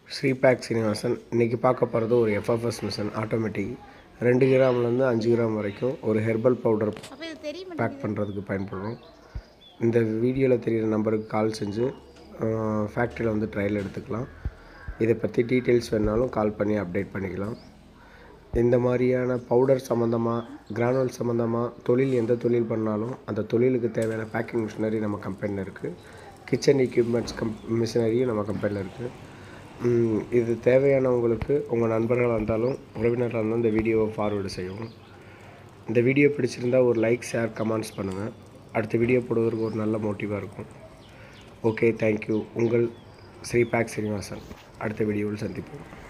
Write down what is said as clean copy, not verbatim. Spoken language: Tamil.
ஸ்ரீபேக் சீனிவாசன். இன்றைக்கி பார்க்க போகிறது ஒரு எஃப்எஃப்எஸ் மிஷின் ஆட்டோமேட்டிக். 2 கிராம்லேருந்து 5 கிராம் வரைக்கும் ஒரு ஹெர்பல் பவுடர் பேக் பண்ணுறதுக்கு பயன்படும். இந்த வீடியோவில் தெரிகிற நம்பருக்கு கால் செஞ்சு ஃபேக்ட்ரியில் வந்து ட்ரையல் எடுத்துக்கலாம். இதை பற்றி டீட்டெயில்ஸ் வேணாலும் கால் பண்ணி அப்டேட் பண்ணிக்கலாம். இந்த மாதிரியான பவுடர் சம்மந்தமாக, கிரானுவல் சம்மந்தமாக எந்த தொழில் பண்ணாலும் அந்த தொழிலுக்கு தேவையான பேக்கிங் மிஷினரி நம்ம கம்பெனியில் இருக்குது. கிச்சன் எக்யூப்மெண்ட்ஸ் மிஷினரியும் நம்ம கம்பெனியில் இருக்குது. இது தேவையானவங்களுக்கு உங்கள் நண்பர்களாக இருந்தாலும் உறவினர்களாக இருந்தாலும் இந்த வீடியோவை ஃபார்வேர்டு செய்யவும். இந்த வீடியோ பிடிச்சிருந்தால் ஒரு லைக், ஷேர், கமெண்ட்ஸ் பண்ணுங்கள். அடுத்த வீடியோ போடுவதற்கு ஒரு நல்ல மோட்டிவாக இருக்கும். Okay, thank you. உங்கள் ஸ்ரீபேக் சீனிவாசன். அடுத்த வீடியோவில் சந்திப்போம்.